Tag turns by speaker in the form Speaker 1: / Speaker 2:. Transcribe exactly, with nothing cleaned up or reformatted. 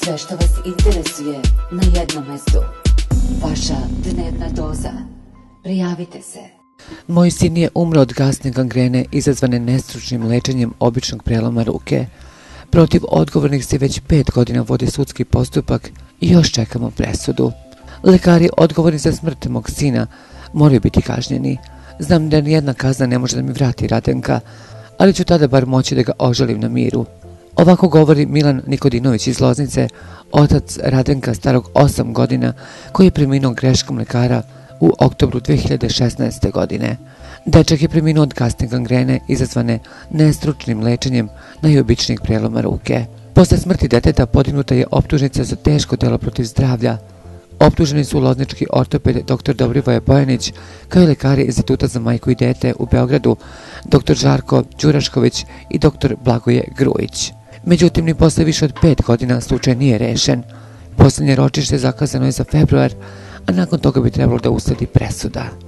Speaker 1: Sve što vas interesuje na jednom mestu. Vaša dnevna doza. Prijavite se.
Speaker 2: Moj sin je umro od gasne gangrene izazvane nestručnim lečenjem običnog preloma ruke. Protiv odgovornih se već pet godina vodi sudski postupak i još čekamo presudu. Lekari odgovorni za smrt mog sina moraju biti kažnjeni. Znam da nijedna kazna ne može da mi vrati Radenka, ali ću tada bar moći da ga ožalim na miru. Ovako govori Milan Nikodinović iz Loznice, otac Radenka starog osam godina, koji je preminuo greškom lekara u oktobru dve hiljade šesnaeste. godine. Dečak je preminuo od gasne gangrene izazvane nestručnim lečenjem najobičnijeg preloma ruke. Posle smrti deteta podignuta je optužnica za teško delo protiv zdravlja. Optuženi su loznički ortoped doktor Dobrivoje Bojanić, kao i lekari Instituta za majku i dete u Beogradu, doktor Žarko Đurašković i doktor Blagoje Grujić. Međutim, ni posle više od pet godina slučaj nije rešen. Poslednje ročište zakazano je za februar, a nakon toga bi trebalo da usledi presuda.